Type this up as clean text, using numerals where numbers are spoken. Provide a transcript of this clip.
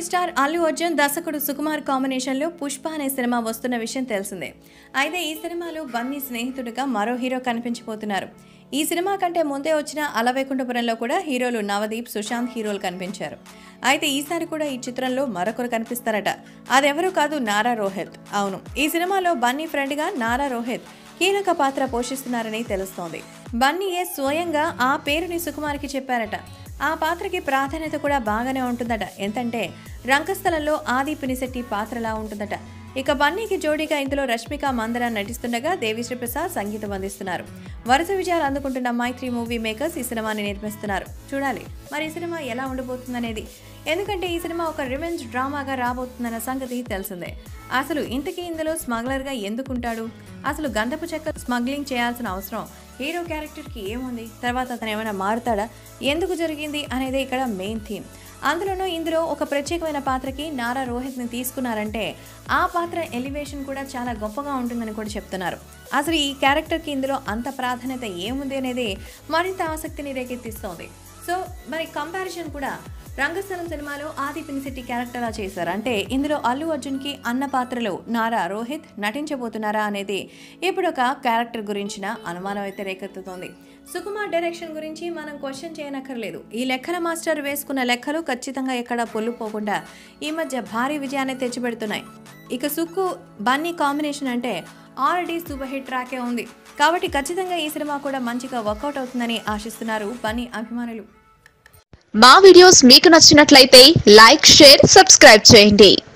Star Allu Arjun దర్శకుడు Sukumar combination లో పుష్ప అనే సినిమా వస్తున్న విషయం తెలిసిందే. అయితే ఈ సినిమాలో బన్నీ స్నేహితుడిగా మరో హీరో కనిపించబోతున్నారు. ఈ సినిమా కంటే ముందే వచ్చిన అలవైకుంఠపురంలో కూడా హీరోలు నవదీప్, సుశాంత్ హీరోలు కనిపించారు. అయితే ఈసారి కూడా ఈ చిత్రంలో మరొకరు కనిపిస్తారట. అదెవరూ కాదు, నారా రోహిత్. అవును, ఈ సినిమాలో బన్నీ ఫ్రెండ్ గా నారా రోహిత్ కీలక పాత్ర పోషిస్తున్నారని తెలుస్తోంది. బన్నీయే స్వయంగా ఆ పేరుని సుకుమార్కి చెప్పారట. ఆ పాత్రకి ప్రాధాన్యత కూడా బాగానే ఉంటుందట. ఎంతంటే రంగస్థలంలో ఆది పినిశెట్టి పాత్రలా ఉంటుందట. ఇక బన్నీకి జోడీగా ఇందులో రష్మిక, మందన నటిస్తుండగా దేవిశ్రీ ప్రసాద్ సంగీతం అందిస్తున్నారు. వరుస విజయాలు అందుకుంటున్న మైత్రి మూవీ మేకర్స్ ఈ సినిమాని నిర్మిస్తున్నారు. చూడాలి మరి ఈ సినిమా ఎలా ఉండబోతుందనేది. ఎందుకంటే ఈ సినిమా ఒక రివెంజ్ డ్రామాగా రాబోతుందన్న సంగతి తెలిసిందే. అసలు ఇంతకీ ఇందులో స్మగ్లర్గా ఎందుకుంటాడు? అసలు గంధపు చెక్క స్మగ్లింగ్ చేయాల్సిన అవసరం హీరో క్యారెక్టర్కి ఏముంది? తర్వాత అతను ఏమైనా మారుతాడా? ఎందుకు జరిగింది అనేది ఇక్కడ మెయిన్ థీమ్. అందులోనూ ఇందులో ఒక ప్రత్యేకమైన పాత్రకి నారా రోహిత్ని తీసుకున్నారంటే ఆ పాత్ర ఎలివేషన్ కూడా చాలా గొప్పగా ఉంటుందని కూడా చెప్తున్నారు. అసలు ఈ క్యారెక్టర్కి ఇందులో అంత ప్రాధాన్యత ఏముంది అనేది మరింత ఆసక్తిని రేకెత్తిస్తోంది. సో మరి కంపారిజన్ కూడా రంగస్థలం సినిమాలో ఆది పినిశెట్టి క్యారెక్టర్ లా చేశారు. అంటే ఇందులో అల్లు అర్జున్కి అన్న పాత్రలో నారా రోహిత్ నటించబోతున్నారా అనేది ఇప్పుడు ఒక క్యారెక్టర్ గురించిన అనుమానం అయితే రేకెత్తుతోంది. సుకుమార్ డైరెక్షన్ గురించి మనం క్వశ్చన్ చేయనక్కర్లేదు. ఈ లెక్కల మాస్టర్ వేసుకున్న లెక్కలు ఖచ్చితంగా ఎక్కడా పొల్లుపోకుండా ఈ మధ్య భారీ విజయాన్ని తెచ్చిపెడుతున్నాయి. ఇక సుక్కు బన్నీ కాంబినేషన్ అంటే ఆల్రెడీ సూపర్ హిట్ ట్రాకే ఉంది. కాబట్టి ఖచ్చితంగా ఈ సినిమా కూడా మంచిగా వర్కౌట్ అవుతుందని ఆశిస్తున్నారు బన్నీ అభిమానులు. మా వీడియోస్ మీకు నచ్చినట్లయితే లైక్, షేర్, సబ్స్క్రైబ్ చేయండి.